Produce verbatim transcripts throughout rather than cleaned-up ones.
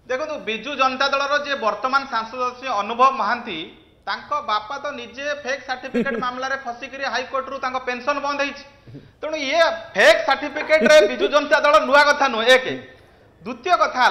देखो विजु जनता दल जे वर्तमान सांसद अच्छे अनुभव महांती तांको बापा तो निजे फेक सर्टिफिकेट मामला रे फसिक हाईकोर्ट रु तांको पेंशन बंद होती तेणु ये फेक सर्टिफिकेट रे विजु जनता दल नुआ कथा नुह एक द्वितीय कथा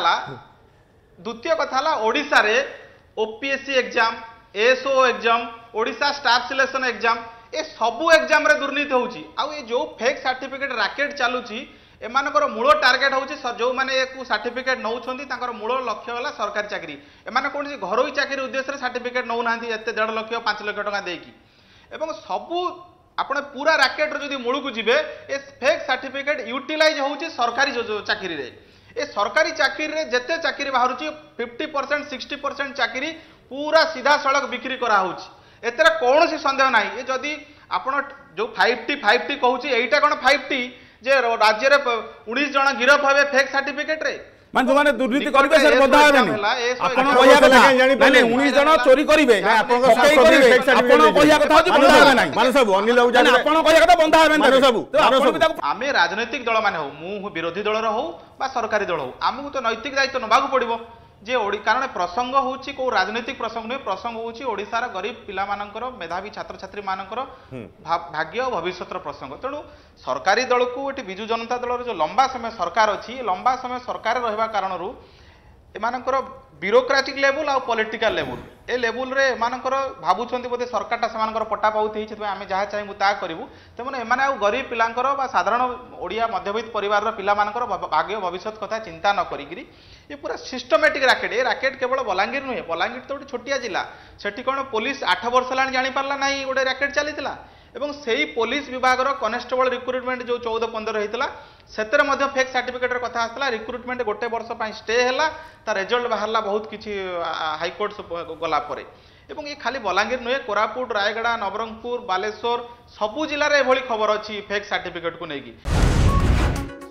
द्वितीय कथा ओडिशा रे OPSC exam ASO exam Odisha staff selection exam ए सबू एग्जाम रे दुर्नीति होउची आ ये जो फेक सर्टिफिकेट रैकेट चालूची एमानकर मूल टार्गेट होउची जो माने को सर्टिफिकेट नौछंती तांकर मूल लक्ष्य होला सरकारी चाकरी एमाने कोनसी घरोई चाकरी उद्देश्य रे सर्टिफिकेट नौ नांती एते डेढ़ लाख पाँच लाख टका देकी एवं सबू आपण पूरा रैकेट रो जदी मूल को जिवे ए फेक सर्टिफिकेट यूटिलाइज होउची सरकारी चाकरी रे ए सरकारी चाकरी रे जते चाकरी बाहरुची फिफ्टी परसेंट सिक्सटी परसेंट चाकरी पूरा सीधा सड़क बिक्री करा होउची एतरा कोनसी संदेह नाही ए जदी आपण जो फाइव टी फाइव टी कहूची एटा कोन फाइव टी जे राज्य रे उन्नीस जन गिरफ होबे फेक सर्टिफिकेट रे मान जो माने दुर्नीति करबे सर बधा हेबेनी आपण कहिया कथा माने उन्नीस जन चोरी करिवे आपण करिवे आपण कहिया कथा होची बंधा हेबे नाही माने सब अनिल बाबू जाने आपण कहिया कथा बंधा हेबे माने सब आमे राजनीतिक दल माने हो मु विरोधी दल रो हो बा सरकारी दल हो आमु तो नैतिक दायित्व नबाकू पड़िबो जे ओडी कारण प्रसंग होउची को राजनीतिक प्रसंग नै प्रसंग होउची ओडिसार गरीब पिला मानकर मेधावी छात्र छात्री मानकर भाग्य और भविष्यतर प्रसंग तेणु सरकारी दल को एटी बिजु जनता दल जो लंबा समय सरकार अछि लंबा समय सरकार रहबा कारणरू एमानकर ब्यूरोक्रेटिक लेवल आ पॉलिटिकल लेवल ए लेवल रे एमानकर भाबुछंती बोधे सरकारटा सेमानकर पटा पाउथि हिचे आमे जहा चाहि मुता करिवु तेमने एमाने आ गरीब पिलांकर बा साधारण ओडिया मध्यवित्त परिवार रो पिला मानकर भाग्य भविष्यत कथा चिंता न करिगिरी ये पूरा सिस्टमेटिक रैकेट ये रैकेट केवल बलांगीर नुहे बलांगीर तो गोटे छोटिया जिला सेठी कोन पुलिस आठ वर्ष लान जानि पारला नाही गोटे रैकेट चलीतिला एवं सेही पुलिस विभाग रो कनेस्टेबल रिक्रुटमेंट जो चौदह पंद्रह होइतिला सेतरे मध्य फेक सर्टिफिकेट रो कथा आसला रिक्रुटमेंट गोटे वर्ष पई स्टे हैला ता रिजल्ट बाहरला बहुत किछि हाई कोर्ट गला परे एवं ये खाली बलांगीर नुहे कोरापुट रायगड़ा नवरंगपुर बालेश्वर सबु जिल्ला रे एभली खबर अछि फेक सर्टिफिकेट को नेकी।